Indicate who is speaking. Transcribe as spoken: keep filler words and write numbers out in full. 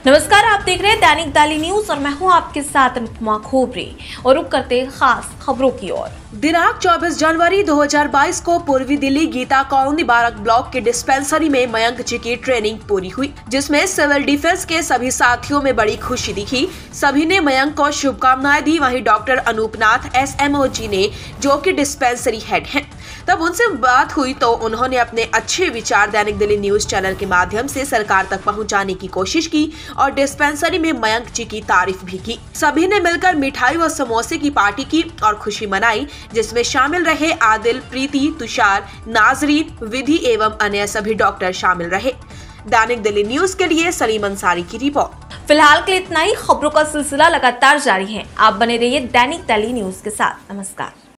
Speaker 1: नमस्कार, आप देख रहे हैं दैनिक दाली न्यूज और मैं हूं आपके साथ अनुपमा खोबरे और रुक करते हैं खास खबरों की ओर।
Speaker 2: दिनांक चौबीस जनवरी दो हज़ार बाईस को पूर्वी Delhi Geeta colony barrack block के डिस्पेंसरी में मयंक जी की ट्रेनिंग पूरी हुई, जिसमें सिविल डिफेंस के सभी साथियों में बड़ी खुशी दिखी। सभी ने मयंक को शुभकामनाएं दी। वहीं doctor Anupnath S M O ji ने, जो कि डिस्पेंसरी हेड हैं, तब उनसे बात हुई तो उन्होंने अपने अच्छे विचार दैनिक दिल्ली न्यूज चैनल के माध्यम से सरकार तक पहुंचाने की कोशिश की और डिस्पेंसरी में मयंक जी की तारीफ भी की। सभी ने मिलकर मिठाई व समोसे की पार्टी की और खुशी मनाई, जिसमें शामिल रहे आदिल, प्रीति, तुषार, नाजरीन, विधि एवं अन्य सभी डॉक्टर शामिल रहे। दैनिक दिल्ली न्यूज के लिए सलीम अंसारी की रिपोर्ट।
Speaker 1: फिलहाल के लिए इतना ही। खबरों का सिलसिला लगातार जारी है। आप बने रहिए दैनिक दिल्ली न्यूज के साथ। नमस्कार।